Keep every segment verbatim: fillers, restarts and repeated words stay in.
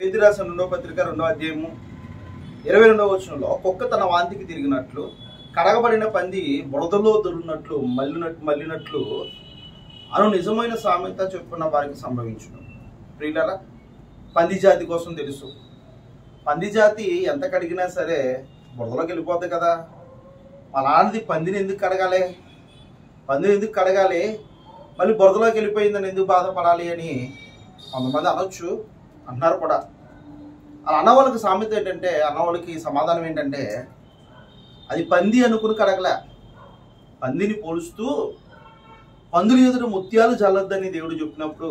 పేతురు రాసిన రెండవ పత్రిక రెండవ అధ్యాయము ఇరవై రెండవ వచనంలో కుక్క తన వాంతికి తిరిగినట్లు కడగబడిన పంది బురదలో దొరికినట్లు మల్లినట్లు మల్లినట్లు అను నిజమైన సామెత చెప్పుకున్న వారికి సంభవించును. ప్రియులారా, పంది జాతి కోసం తెలుసు. పంది జాతి ఎంత కడిగినా సరే బురదలోకి వెళ్ళిపోద్ది కదా. అలాంటిది పందిని ఎందుకు కడగాలి, పందిని ఎందుకు కడగాలి, మళ్ళీ బురదలోకి వెళ్ళిపోయిందని ఎందుకు బాధపడాలి అని కొంతమంది అనొచ్చు, అంటున్నారు కూడా. అలా అన్నవాళ్ళకి సామెత ఏంటంటే, అన్నవాళ్ళకి సమాధానం ఏంటంటే, అది పంది అనుకుని కడగలే, పందిని పోలుస్తూ పందులు ఎదురు ముత్యాలు చల్లొద్దని దేవుడు చెప్పినప్పుడు,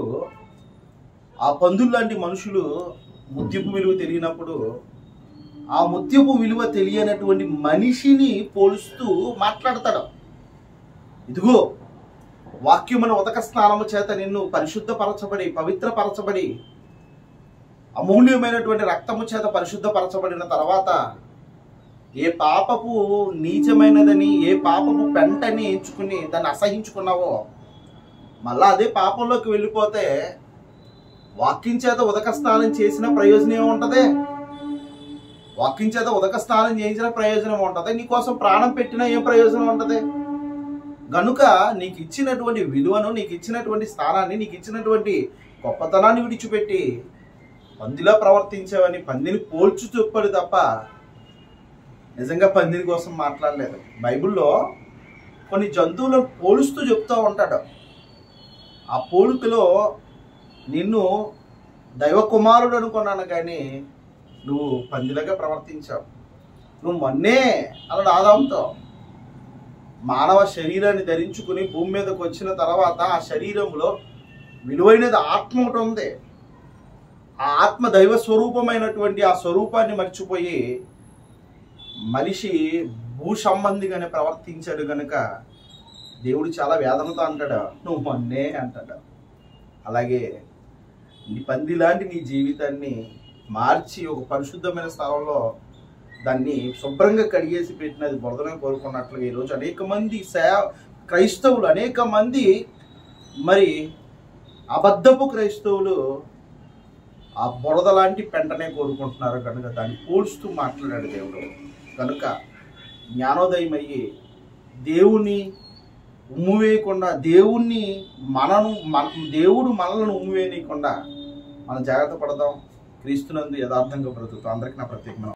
ఆ పందులు లాంటి మనుషులు ముత్యపు విలువ తెలియనప్పుడు ఆ ముత్యపు విలువ తెలియనటువంటి మనిషిని పోలుస్తూ మాట్లాడతాడు. ఇదిగో వాక్యమున ఉదక స్నానము చేత నిన్ను పరిశుద్ధపరచబడి పవిత్రపరచబడి అమూల్యమైనటువంటి రక్తము చేత పరిశుద్ధపరచబడిన తర్వాత ఏ పాపపు నీచమైనదని, ఏ పాపపు పెంటని ఎంచుకుని దాన్ని అసహించుకున్నావో మళ్ళా అదే పాపంలోకి వెళ్ళిపోతే వాక్యం చేత ఉదక స్నానం చేసిన ప్రయోజనం ఏముంటది? వాక్యం చేత ఉదక స్నానం చేయించిన ప్రయోజనం ఉంటుంది, నీకోసం ప్రాణం పెట్టినా ఏం ప్రయోజనం ఉంటుంది? గనుక నీకు ఇచ్చినటువంటి విలువను, నీకు ఇచ్చినటువంటి స్థానాన్ని, నీకు ఇచ్చినటువంటి గొప్పతనాన్ని విడిచిపెట్టి పందిలా ప్రవర్తించావని పందిని పోల్చు చెప్పాడు తప్ప నిజంగా పందిని కోసం మాట్లాడలేదు. బైబిల్లో కొన్ని జంతువులను పోలుస్తూ చెప్తూ ఉంటాడు. ఆ పోలికలో నిన్ను దైవ కుమారుడు అనుకున్నాను కానీ నువ్వు పందిలాగా ప్రవర్తించావు. నువ్వు మొన్నే అన్నాడు ఆదాముతో, మానవ శరీరాన్ని ధరించుకుని భూమి మీదకి వచ్చిన తర్వాత ఆ శరీరంలో విలువైనది ఆత్మ ఒకటి ఉంది. ఆ ఆత్మ దైవ స్వరూపమైనటువంటి ఆ స్వరూపాన్ని మర్చిపోయి మనిషి భూ సంబంధిగానే ప్రవర్తించాడు కనుక దేవుడు చాలా వేదనతో అంటాడు, నువ్వు మొన్నే అంటాడు. అలాగే నీ పంది లాంటి నీ జీవితాన్ని మార్చి ఒక పరిశుద్ధమైన స్థలంలో దాన్ని శుభ్రంగా కడిగేసి పెట్టినది బురదనే కోరుకున్నట్లుగా ఈరోజు అనేక మంది సే క్రైస్తవులు అనేక మంది మరి అబద్ధపు క్రైస్తవులు ఆ బురద లాంటి పెంటనే కోరుకుంటున్నారు కనుక దాన్ని పోల్చుతూ మాట్లాడాడు దేవుడు. కనుక జ్ఞానోదయం అయ్యి దేవుని ఉమ్మువేయకుండా, దేవుణ్ణి మనను మన దేవుడు మనలను ఉమ్మువేయకుండా మనం జాగ్రత్త పడదాం. క్రీస్తునందు యథార్థంగా బ్రతుకుతాం. అందరికీ నా ప్రత్యేకమైన